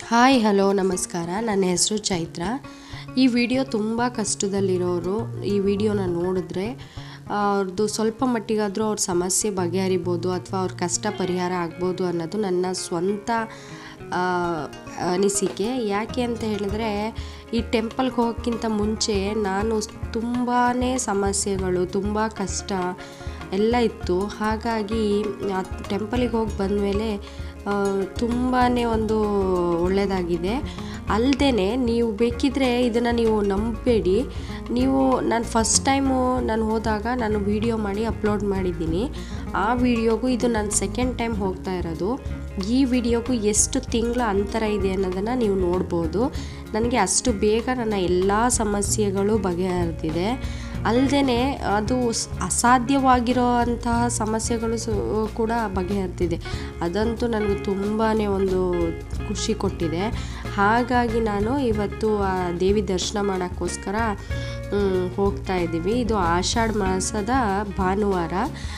Hi hello ನಮಸ್ಕಾರ. ನನ್ನ ಹೆಸರು ಚೈತ್ರ. ಈ ವಿಡಿಯೋ ತುಂಬ ಕಷ್ಟದಲ್ಲಿರೋರು ಈ ವಿಡಿಯೋನ ನೋಡಿದ್ರೆ ಅವ್ರದ್ದು ಸ್ವಲ್ಪ ಮಟ್ಟಿಗಾದರೂ ಅವ್ರ ಸಮಸ್ಯೆ ಬಗೆಹರಿಬೋದು ಅಥವಾ ಅವ್ರ ಕಷ್ಟ ಪರಿಹಾರ ಆಗ್ಬೋದು ಅನ್ನೋದು ನನ್ನ ಸ್ವಂತ ಅನಿಸಿಕೆ. ಯಾಕೆ ಅಂತ ಹೇಳಿದ್ರೆ, ಈ ಟೆಂಪಲ್ಗೆ ಹೋಗೋಕ್ಕಿಂತ ಮುಂಚೆ ನಾನು ತುಂಬಾ ಸಮಸ್ಯೆಗಳು, ತುಂಬ ಕಷ್ಟ ಎಲ್ಲ ಇತ್ತು. ಹಾಗಾಗಿ ಆ ಟೆಂಪಲಿಗೆ ಹೋಗಿ ಬಂದಮೇಲೆ ತುಂಬಾ ಒಂದು ಒಳ್ಳೆಯದಾಗಿದೆ. ಅಲ್ಲದೆ ನೀವು ಬೇಕಿದ್ದರೆ ಇದನ್ನು ನೀವು ನಂಬಬೇಡಿ. ನಾನು ಫಸ್ಟ್ ಟೈಮು ನಾನು ಹೋದಾಗ ನಾನು ವಿಡಿಯೋ ಮಾಡಿ ಅಪ್ಲೋಡ್ ಮಾಡಿದ್ದೀನಿ. ಆ ವಿಡಿಯೋಗೂ ಇದು ನಾನು ಸೆಕೆಂಡ್ ಟೈಮ್ ಹೋಗ್ತಾ ಇರೋದು. ಈ ವಿಡಿಯೋಗೂ ಎಷ್ಟು ತಿಂಗಳ ಅಂತರ ಇದೆ ಅನ್ನೋದನ್ನು ನೀವು ನೋಡ್ಬೋದು. ನನಗೆ ಅಷ್ಟು ಬೇಗ ನನ್ನ ಎಲ್ಲ ಸಮಸ್ಯೆಗಳು ಬಗೆಹರಿದಿದೆ. ಅಲ್ಲದೆ ಅದು ಅಸಾಧ್ಯವಾಗಿರೋ ಅಂತಹ ಸಮಸ್ಯೆಗಳು ಕೂಡ ಬಗೆಹರ್ತಿದೆ. ಅದಂತೂ ನನಗೆ ತುಂಬಾ ಒಂದು ಖುಷಿ ಕೊಟ್ಟಿದೆ. ಹಾಗಾಗಿ ನಾನು ಇವತ್ತು ಆ ದೇವಿ ದರ್ಶನ ಮಾಡೋಕ್ಕೋಸ್ಕರ ಹೋಗ್ತಾ ಇದ್ದೀವಿ. ಇದು ಆಷಾಢ ಮಾಸದ ಭಾನುವಾರ.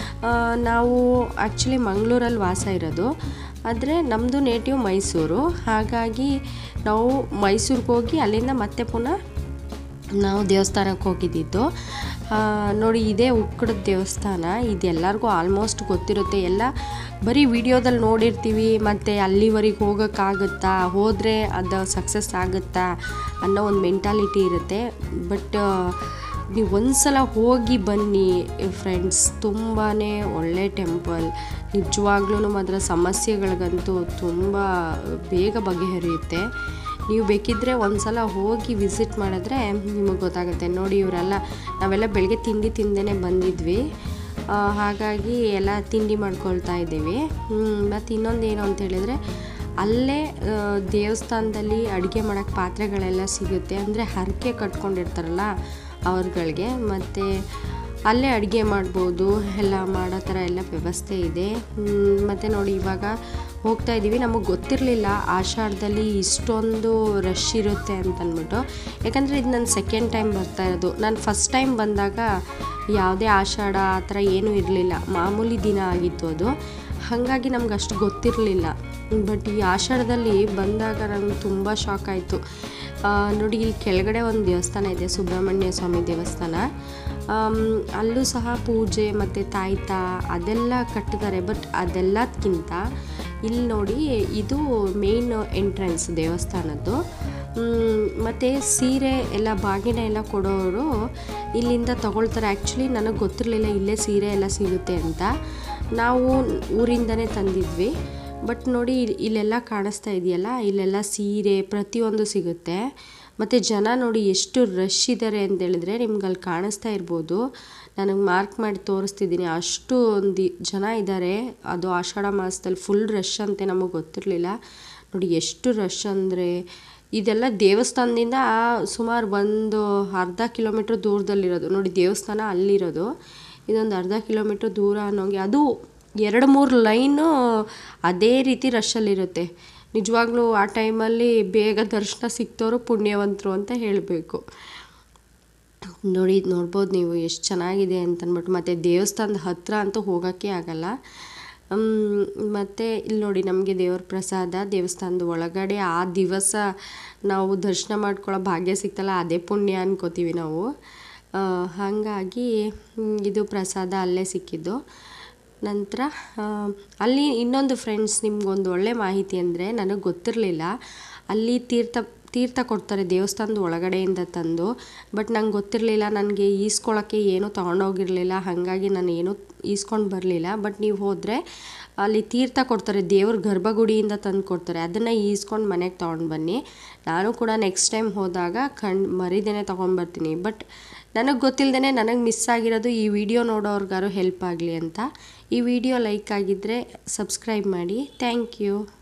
ನಾವು ಆ್ಯಕ್ಚುಲಿ ಮಂಗಳೂರಲ್ಲಿ ವಾಸ ಇರೋದು, ಆದರೆ ನಮ್ಮದು ನೇಟಿವ್ ಮೈಸೂರು. ಹಾಗಾಗಿ ನಾವು ಮೈಸೂರಿಗೆ ಹೋಗಿ ಅಲ್ಲಿಂದ ಮತ್ತೆ ಪುನಃ ನಾವು ದೇವಸ್ಥಾನಕ್ಕೆ ಹೋಗಿದ್ದಿದ್ದು. ನೋಡಿ, ಇದೇ ಉಕ್ಕಡದ ದೇವಸ್ಥಾನ. ಇದೆಲ್ಲರಿಗೂ ಆಲ್ಮೋಸ್ಟ್ ಗೊತ್ತಿರುತ್ತೆ. ಎಲ್ಲ ಬರೀ ವಿಡಿಯೋದಲ್ಲಿ ನೋಡಿರ್ತೀವಿ, ಮತ್ತು ಅಲ್ಲಿವರೆಗೆ ಹೋಗೋಕ್ಕಾಗುತ್ತಾ, ಹೋದರೆ ಅದು ಸಕ್ಸಸ್ ಆಗುತ್ತಾ ಅನ್ನೋ ಒಂದು ಮೆಂಟಾಲಿಟಿ ಇರುತ್ತೆ. ಬಟ್ ನೀವು ಒಂದು ಸಲ ಹೋಗಿ ಬನ್ನಿ ಫ್ರೆಂಡ್ಸ್. ತುಂಬಾ ಒಳ್ಳೆ ಟೆಂಪಲ್. ನಿಜವಾಗ್ಲೂ ಅದರ ಸಮಸ್ಯೆಗಳಿಗಂತೂ ತುಂಬ ಬೇಗ ಬಗೆಹರಿಯುತ್ತೆ. ನೀವು ಬೇಕಿದ್ದರೆ ಒಂದು ಸಲ ಹೋಗಿ ವಿಸಿಟ್ ಮಾಡಿದ್ರೆ ನಿಮಗೆ ಗೊತ್ತಾಗುತ್ತೆ. ನೋಡಿ, ನಾವೆಲ್ಲ ಬೆಳಗ್ಗೆ ತಿಂಡಿ ತಿಂದೇ ಬಂದಿದ್ವಿ. ಹಾಗಾಗಿ ಎಲ್ಲ ತಿಂಡಿ ಮಾಡ್ಕೊಳ್ತಾ ಇದ್ದೀವಿ. ಮತ್ತು ಇನ್ನೊಂದೇನು ಅಂತ ಹೇಳಿದರೆ, ಅಲ್ಲೇ ದೇವಸ್ಥಾನದಲ್ಲಿ ಅಡುಗೆ ಮಾಡೋಕ್ಕೆ ಪಾತ್ರೆಗಳೆಲ್ಲ ಸಿಗುತ್ತೆ. ಅಂದರೆ ಹರಕೆ ಕಟ್ಕೊಂಡಿರ್ತಾರಲ್ಲ ಅವ್ರುಗಳಿಗೆ. ಮತ್ತು ಅಲ್ಲೇ ಅಡುಗೆ ಮಾಡ್ಬೋದು. ಎಲ್ಲ ಮಾಡೋ ಥರ ಎಲ್ಲ ವ್ಯವಸ್ಥೆ ಇದೆ. ಮತ್ತು ನೋಡಿ, ಇವಾಗ ಹೋಗ್ತಾ ಇದ್ದೀವಿ. ನಮಗೆ ಗೊತ್ತಿರಲಿಲ್ಲ ಆಷಾಢದಲ್ಲಿ ಇಷ್ಟೊಂದು ರಶ್ ಇರುತ್ತೆ ಅಂತಂದ್ಬಿಟ್ಟು. ಯಾಕಂದರೆ ಇದು ನನ್ನ ಸೆಕೆಂಡ್ ಟೈಮ್ ಬರ್ತಾ ಇರೋದು. ನಾನು ಫಸ್ಟ್ ಟೈಮ್ ಬಂದಾಗ ಯಾವುದೇ ಆಷಾಢ ಆ ಥರ ಏನೂ ಇರಲಿಲ್ಲ, ಮಾಮೂಲಿ ದಿನ ಆಗಿತ್ತು ಅದು. ಹಾಗಾಗಿ ನಮ್ಗೆ ಅಷ್ಟು ಗೊತ್ತಿರಲಿಲ್ಲ. ಬಟ್ ಈ ಆಷಾಢದಲ್ಲಿ ಬಂದಾಗ ನನಗೆ ತುಂಬ ಶಾಕ್ ಆಯಿತು. ನೋಡಿ, ಇಲ್ಲಿ ಕೆಳಗಡೆ ಒಂದು ದೇವಸ್ಥಾನ ಇದೆ, ಸುಬ್ರಹ್ಮಣ್ಯ ಸ್ವಾಮಿ ದೇವಸ್ಥಾನ. ಅಲ್ಲೂ ಸಹ ಪೂಜೆ ಮತ್ತು ತಾಯ್ತ ಅದೆಲ್ಲ ಕಟ್ಟಿದ್ದಾರೆ. ಬಟ್ ಅದೆಲ್ಲದಕ್ಕಿಂತ ಇಲ್ಲಿ ನೋಡಿ, ಇದು ಮೇನ್ ಎಂಟ್ರೆನ್ಸ್ ದೇವಸ್ಥಾನದ್ದು. ಮತ್ತು ಸೀರೆ ಎಲ್ಲ ಬಾಗಿನ ಎಲ್ಲ ಕೊಡೋರು ಇಲ್ಲಿಂದ ತೊಗೊಳ್ತಾರೆ. ಆ್ಯಕ್ಚುಲಿ ನನಗೆ ಗೊತ್ತಿರಲಿಲ್ಲ ಇಲ್ಲೇ ಸೀರೆ ಎಲ್ಲ ಸಿಗುತ್ತೆ ಅಂತ. ನಾವು ಊರಿಂದನೇ ತಂದಿದ್ವಿ. ಬಟ್ ನೋಡಿ, ಇಲ್ಲೆಲ್ಲ ಕಾಣಿಸ್ತಾ ಇದೆಯಲ್ಲ, ಇಲ್ಲೆಲ್ಲ ಸೀರೆ ಪ್ರತಿಯೊಂದು ಸಿಗುತ್ತೆ. ಮತ್ತು ಜನ ನೋಡಿ ಎಷ್ಟು ರಶ್ ಇದ್ದಾರೆ ಅಂತೇಳಿದ್ರೆ ನಿಮ್ಗೆ ಅಲ್ಲಿ ಕಾಣಿಸ್ತಾ ಇರ್ಬೋದು. ನನಗೆ ಮಾರ್ಕ್ ಮಾಡಿ ತೋರಿಸ್ತಿದ್ದೀನಿ, ಅಷ್ಟು ಒಂದು ಜನ ಇದ್ದಾರೆ. ಅದು ಆಷಾಢ ಮಾಸದಲ್ಲಿ ಫುಲ್ ರಶ್ ಅಂತೆ. ನಮಗೆ ಗೊತ್ತಿರಲಿಲ್ಲ. ನೋಡಿ ಎಷ್ಟು ರಶ್ ಅಂದರೆ, ಇದೆಲ್ಲ ದೇವಸ್ಥಾನದಿಂದ ಸುಮಾರು ಒಂದು ಅರ್ಧ ಕಿಲೋಮೀಟ್ರ್ ದೂರದಲ್ಲಿರೋದು. ನೋಡಿ, ದೇವಸ್ಥಾನ ಅಲ್ಲಿರೋದು, ಇದೊಂದು ಅರ್ಧ ಕಿಲೋಮೀಟ್ರ್ ದೂರ ಅನ್ನೋಂಗೆ. ಅದು 2-3 ಲೈನು ಅದೇ ರೀತಿ ರಶಲ್ಲಿರುತ್ತೆ. ನಿಜವಾಗ್ಲೂ ಆ ಟೈಮಲ್ಲಿ ಬೇಗ ದರ್ಶನ ಸಿಕ್ತವರು ಪುಣ್ಯವಂತರು ಅಂತ ಹೇಳಬೇಕು. ನೋಡಿ, ನೋಡ್ಬೋದು ನೀವು ಎಷ್ಟು ಚೆನ್ನಾಗಿದೆ ಅಂತಂದ್ಬಿಟ್ಟು. ಮತ್ತು ದೇವಸ್ಥಾನದ ಹತ್ತಿರ ಅಂತೂ ಹೋಗೋಕ್ಕೆ ಆಗಲ್ಲ. ಮತ್ತು ಇಲ್ಲಿ ನೋಡಿ, ನಮಗೆ ದೇವ್ರ ಪ್ರಸಾದ ದೇವಸ್ಥಾನದ ಒಳಗಡೆ ಆ ದಿವಸ ನಾವು ದರ್ಶನ ಮಾಡ್ಕೊಳ್ಳೋ ಭಾಗ್ಯ ಸಿಗ್ತಲ್ಲ, ಅದೇ ಪುಣ್ಯ ಅನ್ಕೋತೀವಿ ನಾವು. ಹಾಗಾಗಿ ಇದು ಪ್ರಸಾದ ಅಲ್ಲೇ ಸಿಕ್ಕಿದ್ದು. ನಂತರ ಅಲ್ಲಿ ಇನ್ನೊಂದು ಫ್ರೆಂಡ್ಸ್, ನಿಮ್ಗೊಂದು ಒಳ್ಳೆ ಮಾಹಿತಿ ಅಂದರೆ, ನನಗೆ ಗೊತ್ತಿರಲಿಲ್ಲ ಅಲ್ಲಿ ತೀರ್ಥ ಕೊಡ್ತಾರೆ ದೇವಸ್ಥಾನದ ಒಳಗಡೆಯಿಂದ ತಂದು. ಬಟ್ ನಂಗೆ ಗೊತ್ತಿರಲಿಲ್ಲ, ನನಗೆ ಈಸ್ಕೊಳ್ಳೋಕ್ಕೆ ಏನೂ ತೊಗೊಂಡೋಗಿರಲಿಲ್ಲ. ಹಾಗಾಗಿ ನಾನು ಏನೂ ಈಸ್ಕೊಂಡು ಬರಲಿಲ್ಲ. ಬಟ್ ನೀವು ಹೋದರೆ ಅಲ್ಲಿ ತೀರ್ಥ ಕೊಡ್ತಾರೆ, ದೇವ್ರ ಗರ್ಭಗುಡಿಯಿಂದ ತಂದು ಕೊಡ್ತಾರೆ. ಅದನ್ನು ಈಸ್ಕೊಂಡು ಮನೆಗೆ ತೊಗೊಂಡು ಬನ್ನಿ. ನಾನು ಕೂಡ ನೆಕ್ಸ್ಟ್ ಟೈಮ್ ಹೋದಾಗ ಮರಿದೇನೆ ತೊಗೊಂಡ್ಬರ್ತೀನಿ. ಬಟ್ ನನಗೆ ಗೊತ್ತಿಲ್ಲದೇ ನನಗೆ ಮಿಸ್ ಆಗಿರೋದು. ಈ ವಿಡಿಯೋ ನೋಡೋರ್ಗಾರು ಹೆಲ್ಪ್ ಆಗಲಿ ಅಂತ. ಈ ವಿಡಿಯೋ ಲೈಕ್ ಆಗಿದ್ದರೆ ಸಬ್ಸ್ಕ್ರೈಬ್ ಮಾಡಿ. Thank you.